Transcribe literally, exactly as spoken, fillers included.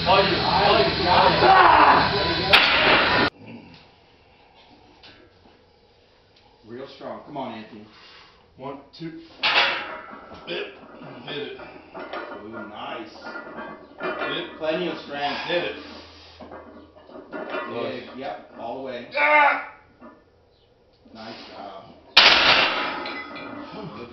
Oh, you, oh, you got it. Ah! Real strong. Come on, Anthony. One, two. Hit. Hit it. Ooh, nice. Hit. Plenty of strength. Hit it. Big. Yep, all the way. Ah! Nice job.